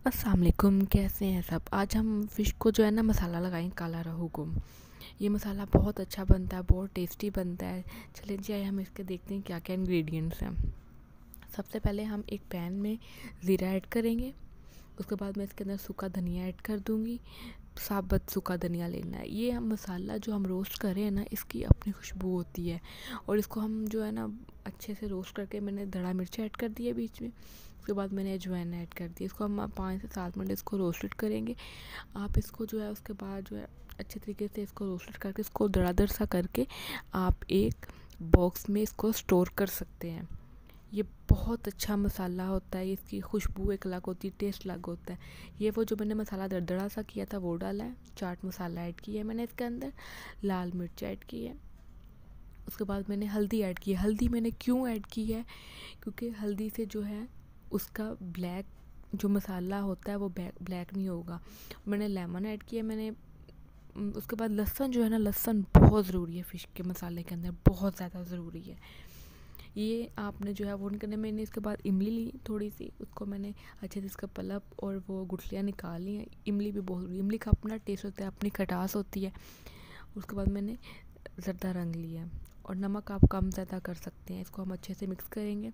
अस्सलाम वालेकुम, कैसे हैं सब। आज हम फ़िश को जो है ना मसाला लगाएंगे काला रहू को। ये मसाला बहुत अच्छा बनता है, बहुत टेस्टी बनता है। चलिए जी, आइए हम इसके देखते हैं क्या क्या इंग्रेडिएंट्स हैं। सबसे पहले हम एक पैन में ज़ीरा ऐड करेंगे। उसके बाद मैं इसके अंदर सूखा धनिया ऐड कर दूँगी। साबुत सूखा धनिया लेना है। ये हम मसाला जो हम रोस्ट कर रहे हैं ना, इसकी अपनी खुशबू होती है और इसको हम जो है ना अच्छे से रोस्ट करके मैंने धड़ा मिर्च ऐड कर दिया बीच में। उसके बाद मैंने अजवाइन ऐड कर दी। इसको हम 5 से 7 मिनट इसको रोस्टेड करेंगे। आप इसको जो है उसके बाद जो है अच्छे तरीके से इसको रोस्टेड करके इसको दरदर सा करके आप एक बॉक्स में इसको स्टोर कर सकते हैं। ये बहुत अच्छा मसाला होता है, इसकी खुशबू एक अलग होती है, टेस्ट अलग होता है। ये वो जो मैंने मसाला दरदरा सा किया था वो डाला है। चाट मसाला ऐड किया है मैंने इसके अंदर। लाल मिर्च ऐड की है। उसके बाद मैंने हल्दी ऐड की है। हल्दी मैंने क्यों ऐड की है, क्योंकि हल्दी से जो है उसका ब्लैक जो मसाला होता है वो ब्लैक नहीं होगा। मैंने लेमन ऐड किया। मैंने उसके बाद लहसुन जो है ना, लहसुन बहुत ज़रूरी है फ़िश के मसाले के अंदर, बहुत ज़्यादा ज़रूरी है। ये आपने जो है वो नहीं करना। मैंने इसके बाद इमली ली थोड़ी सी, उसको मैंने अच्छे से इसका पल्प और वो गुठलियाँ निकाल ली हैं। इमली भी बहुत ज़रूरी है, इमली का अपना टेस्ट होता है, अपनी खटास होती है। उसके बाद मैंने ज़रदा रंग लिया और नमक आप कम ज़्यादा कर सकते हैं। इसको हम अच्छे से मिक्स करेंगे।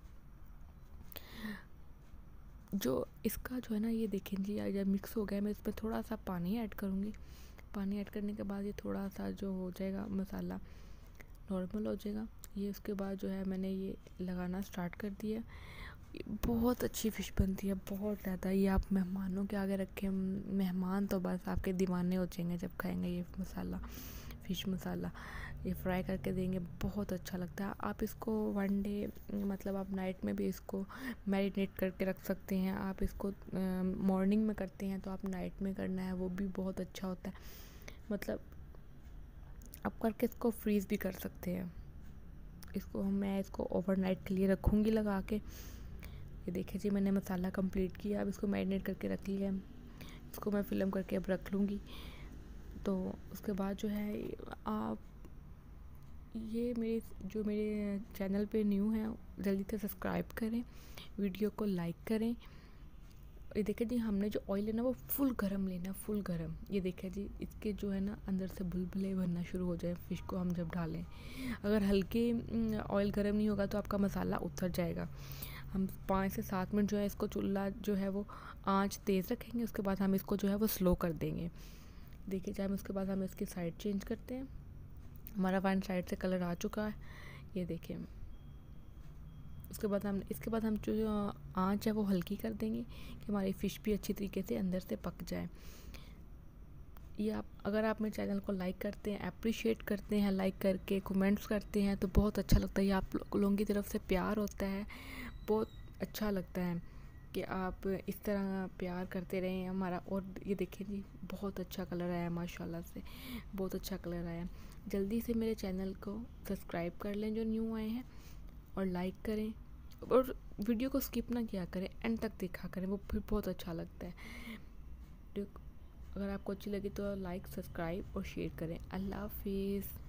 जो इसका जो है ना, ये देखें जी, जब मिक्स हो गया मैं इसमें थोड़ा सा पानी ऐड करूँगी। पानी ऐड करने के बाद ये थोड़ा सा जो हो जाएगा मसाला नॉर्मल हो जाएगा। ये उसके बाद जो है मैंने ये लगाना स्टार्ट कर दिया। बहुत अच्छी फ़िश बनती है, बहुत ज़्यादा। ये आप मेहमानों के आगे रखें, मेहमान तो बस आपके दीवाने हो जाएंगे जब खाएंगे ये मसाला, फ़िश मसाला। ये फ्राई करके देंगे, बहुत अच्छा लगता है। आप इसको वन डे मतलब आप नाइट में भी इसको मैरिनेट करके रख सकते हैं। आप इसको मॉर्निंग में करते हैं तो आप नाइट में करना है, वो भी बहुत अच्छा होता है। मतलब आप करके इसको फ्रीज़ भी कर सकते हैं। मैं इसको ओवरनाइट के लिए रखूँगी लगा के। ये देखिए जी, मैंने मसाला कंप्लीट किया। अब इसको मैरिनेट करके रख लिया। इसको मैं फ़िल्म करके अब रख लूँगी। तो उसके बाद जो है आप ये मेरे चैनल पे न्यू हैं, जल्दी से सब्सक्राइब करें, वीडियो को लाइक करें। ये देखिए जी, हमने जो ऑयल है ना वो फुल गरम लेना, फुल गरम। ये देखिए जी, इसके जो है ना अंदर से बुलबुले बनना शुरू हो जाए फ़िश को हम जब डालें। अगर हल्के ऑयल गरम नहीं होगा तो आपका मसाला उतर जाएगा। हम 5 से 7 मिनट जो है इसको चूल्हा जो है वो आंच तेज़ रखेंगे। उसके बाद हम इसको जो है वो स्लो कर देंगे। देखिए जाए, उसके बाद हम इसकी साइड चेंज करते हैं। हमारा वन साइड से कलर आ चुका है, ये देखिए। इसके बाद हम जो आंच है वो हल्की कर देंगे कि हमारी फ़िश भी अच्छी तरीके से अंदर से पक जाए। ये अगर आप मेरे चैनल को लाइक करते हैं, अप्रिशिएट करते हैं, लाइक करके कमेंट्स करते हैं तो बहुत अच्छा लगता है। ये आप लोगों की तरफ से प्यार होता है, बहुत अच्छा लगता है कि आप इस तरह प्यार करते रहें हमारा। और ये देखिए जी, बहुत अच्छा कलर आया माशाल्लाह से, बहुत अच्छा कलर आया। जल्दी से मेरे चैनल को सब्सक्राइब कर लें जो न्यू आए हैं, और लाइक करें और वीडियो को स्किप ना किया करें, एंड तक देखा करें, वो फिर बहुत अच्छा लगता है। अगर आपको अच्छी लगी तो लाइक, सब्सक्राइब और शेयर करें। अल्लाह हाफिज़।